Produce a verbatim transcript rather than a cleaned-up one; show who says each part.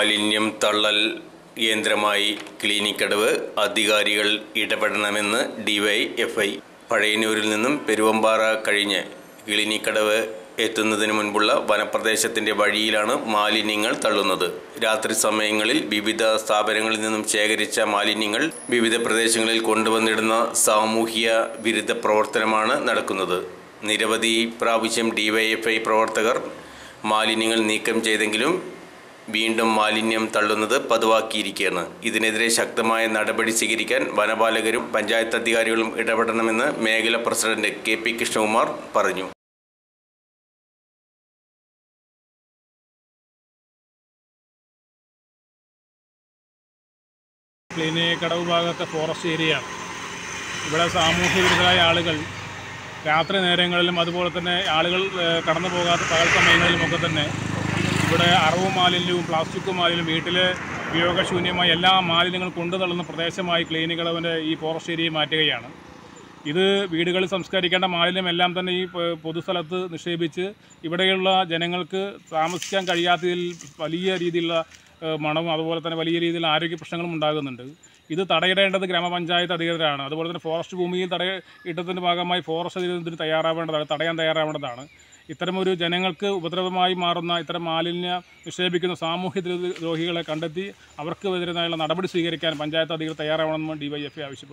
Speaker 1: മാലിന്യം തള്ളൽ കേന്ദ്രമായി ക്ലിനിക്കടവ് അധികാരികൾ ഇടപെടണമെന്ന് ഡിവൈഎഫ്ഐ. പഴയന്നൂരിൽ നിന്നും പെരുവമ്പാറ കഴിഞ്ഞ് ക്ലിനിക്കടവ് എത്തുന്നതിന് മുൻപുള്ള വനപ്രദേശത്തിന്റെ വഴിയിലാണ് മാലിന്യങ്ങൾ തള്ളുന്നത്. രാത്രി സമയങ്ങളിൽ വിവിധ സ്ഥാപനങ്ങളിൽ നിന്നും ശേഖരിച്ച മാലിന്യങ്ങൾ വിവിധ പ്രദേശങ്ങളിൽ കൊണ്ടുവന്നിടുന്ന സാമൂഹ്യ വിരുദ്ധ പ്രവർത്തനമാണ് നടക്കുന്നത്. നിരവധി പ്രാവശ്യം ഡിവൈഎഫ്ഐ പ്രവർത്തകർ മാലിന്യങ്ങൾ നീക്കം ചെയ്തെങ്കിലും വീണ്ടും മാലിന്യം തള്ളുന്നത് പതിവാക്കിയിരിക്കുകയാണ്. ഇതിനെതിരെ ശക്തമായ നടപടി സ്വീകരിക്കാൻ വനപാലകരും പഞ്ചായത്ത് അധികാരികളും ഇടപെടണമെന്ന് മേഖലാ പ്രസിഡന്റ് കെ പി കൃഷ്ണകുമാർ പറഞ്ഞു.
Speaker 2: ക്ലിനിക്കടവ് ഭാഗത്തെ ഫോറസ്റ്റ് ഏരിയയാണ്. ഇവിടെ സാമൂഹ്യ വിരുദ്ധരായ ആളുകൾ രാത്രി നേരങ്ങളിലും അതുപോലെ തന്നെ ആളുകൾ കടന്നു പോകാത്ത പകൽ സമയങ്ങളിലുമൊക്കെ തന്നെ ഇവിടെ അറവ് മാലിന്യവും പ്ലാസ്റ്റിക് മാലിന്യവും വീട്ടിലെ ഉപയോഗശൂന്യമായ എല്ലാ മാലിന്യങ്ങളും കൊണ്ടു തള്ളുന്ന പ്രദേശമായി ക്ലിനിക്കടവിൻ്റെ ഈ ഫോറസ്റ്റ് ഏരിയ മാറ്റുകയാണ്. ഇത് വീടുകളിൽ സംസ്കരിക്കേണ്ട മാലിന്യമെല്ലാം തന്നെ ഈ പൊതുസ്ഥലത്ത് നിക്ഷേപിച്ച് ഇവിടെയുള്ള ജനങ്ങൾക്ക് താമസിക്കാൻ കഴിയാത്തതിൽ വലിയ രീതിയിലുള്ള മണവും അതുപോലെ തന്നെ വലിയ രീതിയിൽ ആരോഗ്യ പ്രശ്നങ്ങളും ഉണ്ടാകുന്നുണ്ട്. ഇത് തടയിടേണ്ടത് ഗ്രാമപഞ്ചായത്ത് അധികൃതരാണ്. അതുപോലെ തന്നെ ഫോറസ്റ്റ് ഭൂമിയിൽ തടയിട്ടതിൻ്റെ ഭാഗമായി ഫോറസ്റ്റ് അധികൃതത്തിന് തയ്യാറാവേണ്ടതാണ്, തടയാൻ തയ്യാറാവേണ്ടതാണ്. ഇത്തരമൊരു ജനങ്ങൾക്ക് ഉപദ്രവമായി മാറുന്ന ഇത്തരം മാലിന്യ നിക്ഷേപിക്കുന്ന സാമൂഹ്യ ദ്രോഹികളെ കണ്ടെത്തി അവർക്ക് എതിരായുള്ള നടപടി സ്വീകരിക്കാൻ പഞ്ചായത്ത് അധികൃതർ തയ്യാറാവണമെന്ന് ഡിവൈഎഫ്ഐ ആവശ്യപ്പെട്ടു.